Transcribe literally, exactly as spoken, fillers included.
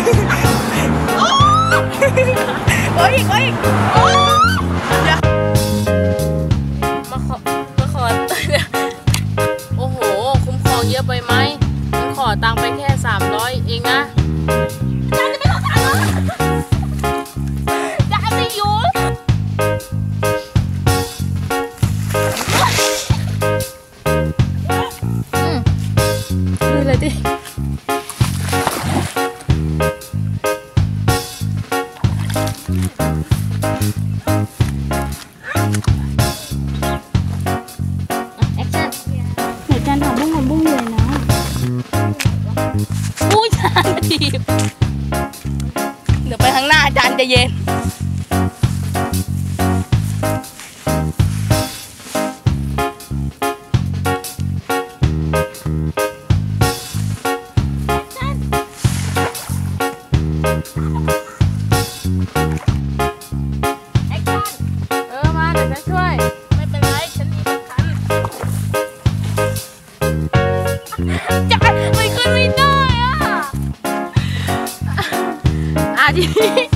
โอ้ยอีกโอ้ยอีกมาขอมาขอโอ้โหคุ้มครองเยอะไปไหมมันขอตังค์ไปแค่สามร้อยเองนะจะไม่ต้องตังค์จะไม่อยู่อืมดูเลยดิจานถามบุ้งของบุ้งเลยนะผู้ชายทีบเดี๋ยวไปข้างหน้าจานจะเย็นเออมาเดี๋ยวจะช่วยไม่เป็นไรฉันมีประกันจานไม่ขึ้นไม่ได้อ่ะอ่ะทีนี้